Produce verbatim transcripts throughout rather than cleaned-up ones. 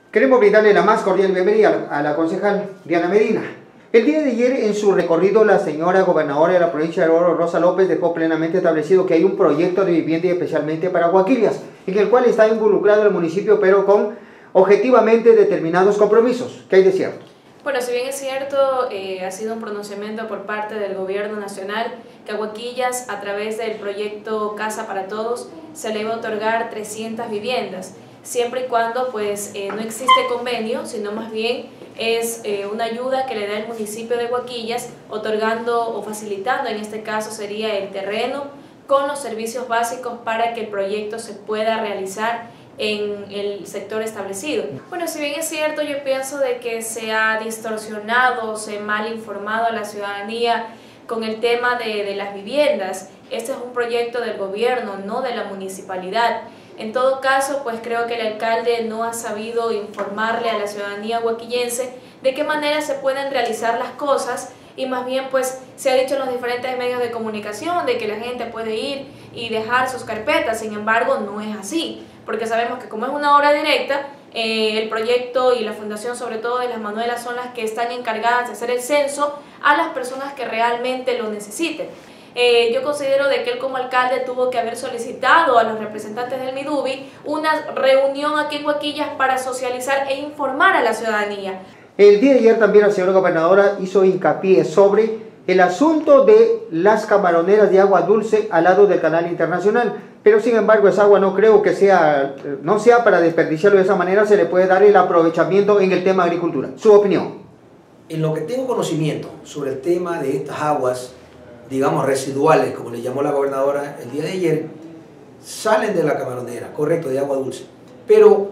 Queremos brindarle la más cordial bienvenida a la concejal Diana Medina. El día de ayer, en su recorrido, la señora gobernadora de la provincia de Oro, Rosa López, dejó plenamente establecido que hay un proyecto de vivienda especialmente para Huaquillas, en el cual está involucrado el municipio, pero con objetivamente determinados compromisos. ¿Qué hay de cierto? Bueno, si bien es cierto, eh, ha sido un pronunciamiento por parte del gobierno nacional que a Huaquillas, a través del proyecto Casa para Todos, se le va a otorgar trescientas viviendas, siempre y cuando pues eh, no existe convenio, sino más bien es eh, una ayuda que le da el municipio de Huaquillas, otorgando o facilitando, en este caso sería el terreno, con los servicios básicos para que el proyecto se pueda realizar en el sector establecido. Bueno, si bien es cierto, yo pienso de que se ha distorsionado, se ha mal informado a la ciudadanía con el tema de, de las viviendas. Este es un proyecto del gobierno, no de la municipalidad. En todo caso, pues creo que el alcalde no ha sabido informarle a la ciudadanía huaquillense de qué manera se pueden realizar las cosas, y más bien pues se ha dicho en los diferentes medios de comunicación de que la gente puede ir y dejar sus carpetas. Sin embargo, no es así, porque sabemos que como es una obra directa, eh, el proyecto y la fundación, sobre todo de las Manuelas, son las que están encargadas de hacer el censo a las personas que realmente lo necesiten. Eh, yo considero de que él como alcalde tuvo que haber solicitado a los representantes del Midubi una reunión aquí en Huaquillas para socializar e informar a la ciudadanía. El día de ayer también la señora gobernadora hizo hincapié sobre el asunto de las camaroneras de agua dulce al lado del canal internacional, pero sin embargo esa agua no creo que sea, no sea para desperdiciarlo de esa manera, se le puede dar el aprovechamiento en el tema de agricultura. ¿Su opinión? En lo que tengo conocimiento sobre el tema de estas aguas, digamos residuales, como le llamó la gobernadora el día de ayer, salen de la camaronera, correcto, de agua dulce, pero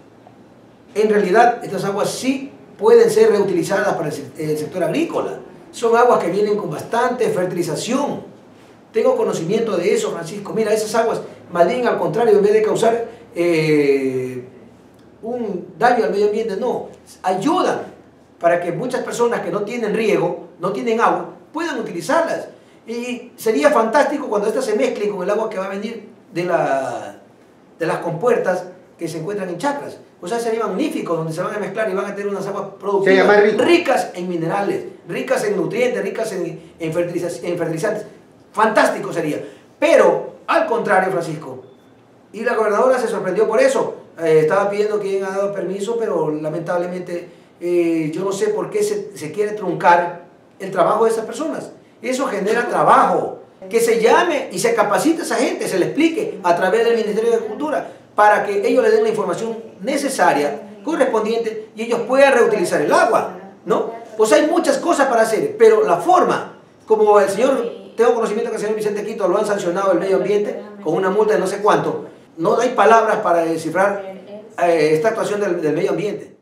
en realidad estas aguas sí pueden ser reutilizadas para el sector agrícola. Son aguas que vienen con bastante fertilización. Tengo conocimiento de eso, Francisco. Mira, esas aguas, más bien al contrario, en vez de causar eh, un daño al medio ambiente, no, ayudan para que muchas personas que no tienen riego, no tienen agua, puedan utilizarlas. Y sería fantástico cuando estas se mezclen con el agua que va a venir de, la, de las compuertas que se encuentran en chacras. O sea, sería magnífico, donde se van a mezclar y van a tener unas aguas productivas ricas en minerales, ricas en nutrientes, ricas en, en, fertilizantes, en fertilizantes. Fantástico sería. Pero, al contrario, Francisco, y la gobernadora se sorprendió por eso. Eh, estaba pidiendo que hayan dado permiso, pero lamentablemente eh, yo no sé por qué se, se quiere truncar el trabajo de esas personas. Eso genera trabajo. Que se llame y se capacite a esa gente, se le explique a través del Ministerio de Agricultura, para que ellos le den la información necesaria, correspondiente, y ellos puedan reutilizar el agua, ¿no? Pues hay muchas cosas para hacer, pero la forma, como el señor, tengo conocimiento que el señor Vicente Quito lo han sancionado el medio ambiente con una multa de no sé cuánto, no hay palabras para descifrar eh, esta actuación del, del medio ambiente.